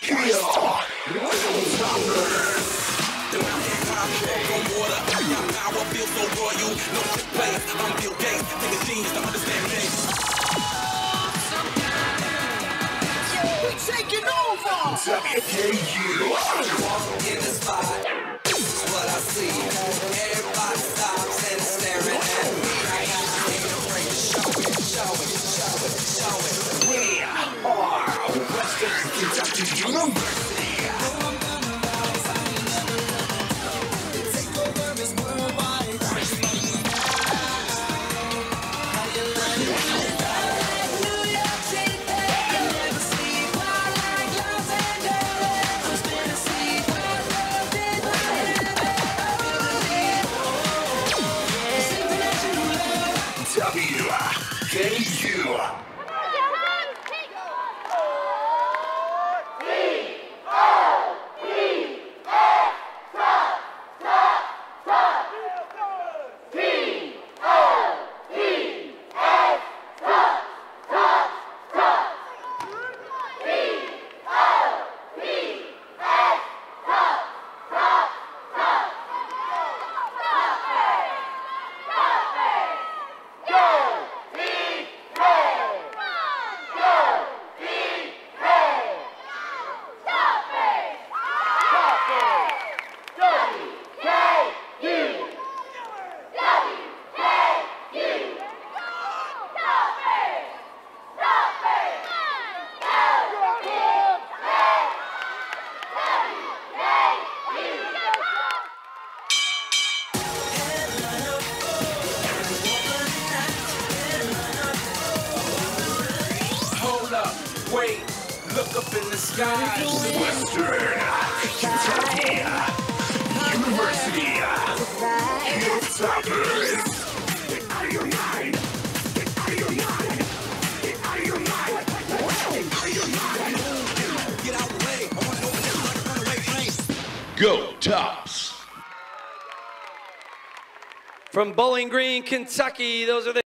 Taking over! WKU in the spot. This is what I see. Everybody stops and is staring at me. I ain't afraid to show it, show it, show it, show it. We are Western Kentucky University. Take over this worldwide. WKU. Wait, look up in the sky. Western Kentucky University. Hilltoppers. Get out of your mind. Get out of your mind. Get out of your mind. Get out of your mind. Get out the way. I want to open this runaway plane. Go Tops! From Bowling Green, Kentucky, those are the